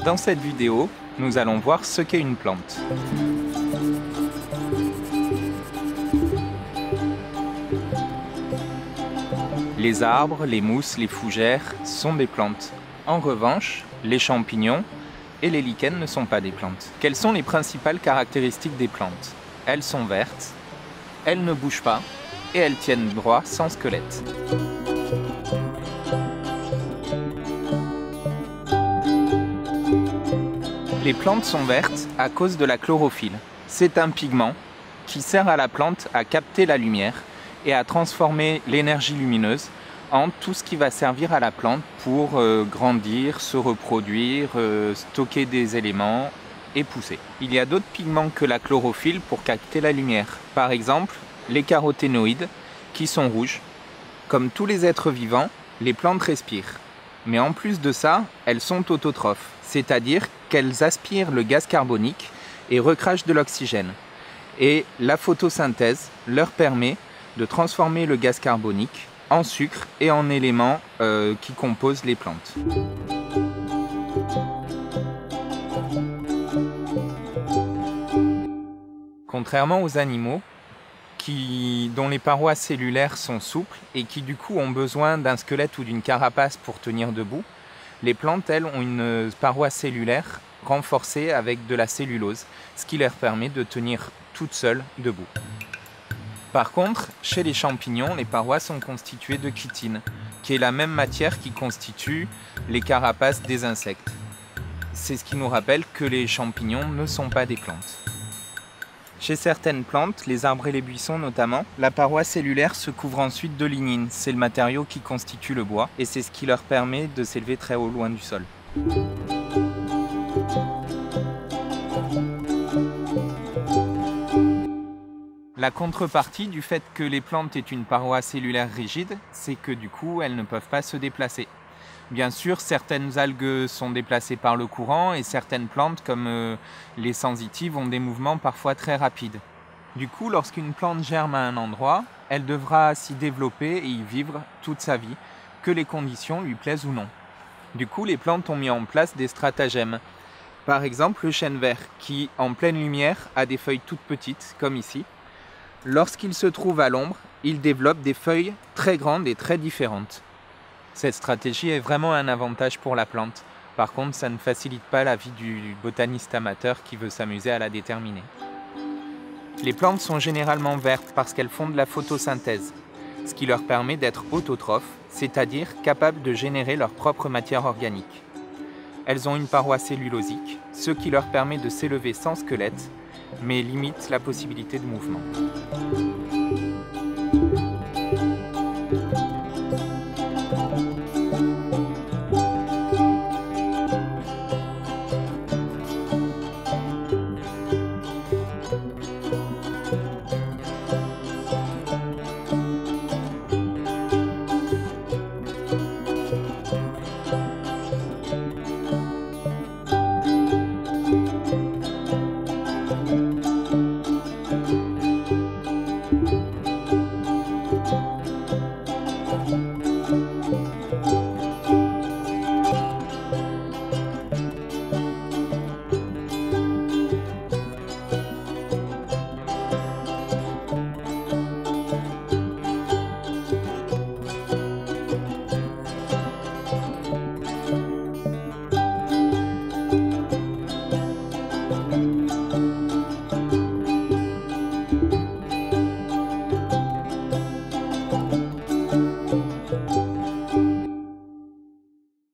Dans cette vidéo, nous allons voir ce qu'est une plante. Les arbres, les mousses, les fougères sont des plantes. En revanche, les champignons et les lichens ne sont pas des plantes. Quelles sont les principales caractéristiques des plantes? Elles sont vertes, elles ne bougent pas et elles tiennent droit sans squelette. Les plantes sont vertes à cause de la chlorophylle. C'est un pigment qui sert à la plante à capter la lumière et à transformer l'énergie lumineuse en tout ce qui va servir à la plante pour grandir, se reproduire, stocker des éléments et pousser. Il y a d'autres pigments que la chlorophylle pour capter la lumière. Par exemple, les caroténoïdes qui sont rouges. Comme tous les êtres vivants, les plantes respirent. Mais en plus de ça, elles sont autotrophes, c'est-à-dire qu'elles aspirent le gaz carbonique et recrachent de l'oxygène. Et la photosynthèse leur permet de transformer le gaz carbonique en sucre et en éléments qui composent les plantes. Contrairement aux animaux, dont les parois cellulaires sont souples et qui du coup ont besoin d'un squelette ou d'une carapace pour tenir debout, les plantes, elles, ont une paroi cellulaire renforcée avec de la cellulose, ce qui leur permet de tenir toutes seules debout. Par contre, chez les champignons, les parois sont constituées de chitine, qui est la même matière qui constitue les carapaces des insectes. C'est ce qui nous rappelle que les champignons ne sont pas des plantes. Chez certaines plantes, les arbres et les buissons notamment, la paroi cellulaire se couvre ensuite de lignine. C'est le matériau qui constitue le bois et c'est ce qui leur permet de s'élever très haut loin du sol. La contrepartie du fait que les plantes aient une paroi cellulaire rigide, c'est que du coup elles ne peuvent pas se déplacer. Bien sûr, certaines algues sont déplacées par le courant et certaines plantes, comme les sensitives, ont des mouvements parfois très rapides. Du coup, lorsqu'une plante germe à un endroit, elle devra s'y développer et y vivre toute sa vie, que les conditions lui plaisent ou non. Du coup, les plantes ont mis en place des stratagèmes. Par exemple, le chêne vert, qui, en pleine lumière, a des feuilles toutes petites, comme ici. Lorsqu'il se trouve à l'ombre, il développe des feuilles très grandes et très différentes. Cette stratégie est vraiment un avantage pour la plante. Par contre, ça ne facilite pas la vie du botaniste amateur qui veut s'amuser à la déterminer. Les plantes sont généralement vertes parce qu'elles font de la photosynthèse, ce qui leur permet d'être autotrophes, c'est-à-dire capables de générer leur propre matière organique. Elles ont une paroi cellulosique, ce qui leur permet de s'élever sans squelette, mais limite la possibilité de mouvement.